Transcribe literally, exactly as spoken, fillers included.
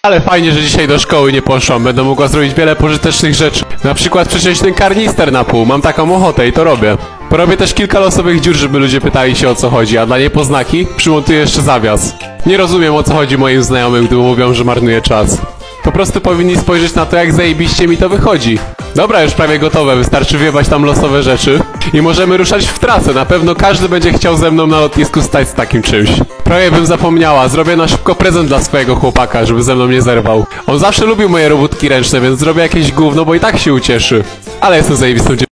Ale fajnie, że dzisiaj do szkoły nie poszłam. Będę mogła zrobić wiele pożytecznych rzeczy. Na przykład przeciąć ten karnister na pół. Mam taką ochotę i to robię. Porobię też kilka losowych dziur, żeby ludzie pytali się, o co chodzi, a dla niepoznaki przymontuję jeszcze zawias. Nie rozumiem, o co chodzi moim znajomym, gdy mówią, że marnuję czas. Po prostu powinni spojrzeć na to, jak zajebiście mi to wychodzi. Dobra, już prawie gotowe, wystarczy wjebać tam losowe rzeczy i możemy ruszać w trasę. Na pewno każdy będzie chciał ze mną na lotnisku stać z takim czymś. Prawie bym zapomniała, zrobię na szybko prezent dla swojego chłopaka, żeby ze mną nie zerwał. On zawsze lubił moje robótki ręczne, więc zrobię jakieś gówno, bo i tak się ucieszy. Ale jestem zajebistą dziewczyną.